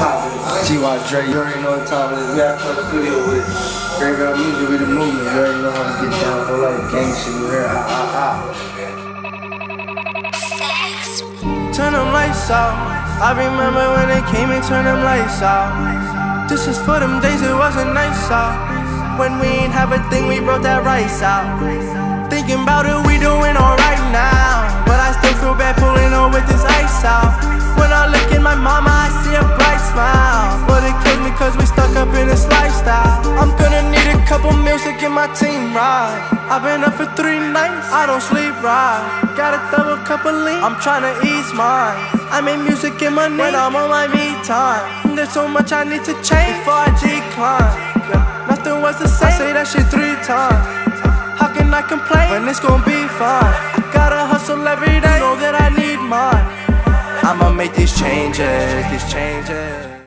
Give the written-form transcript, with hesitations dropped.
G.Y. Dre, you already know what time it is. We have to the studio with it. Graveyard Music, we the movement. You already know how to get down. No like gang shit, you hear? Turn them lights out. I remember when they came and turned them lights out. This is for them days it wasn't nice out. When we ain't have a thing, we brought that rice out. Thinking about it, we doing alright now. But I still feel bad pulling on with this ice out. When I look at my mama, I see a bright smile. But it kills me cause we stuck up in this lifestyle. I'm gonna need a couple meals to get my team right. I've been up for 3 nights, I don't sleep right. Got a double cup of lean, I'm tryna ease mine. I make music and money when I'm on my me time. There's so much I need to change before I decline. Nothing was the same, I say that shit 3 times. How can I complain when it's gon' be fine? I gotta hustle every day, know that I need mine. I'ma make these changes,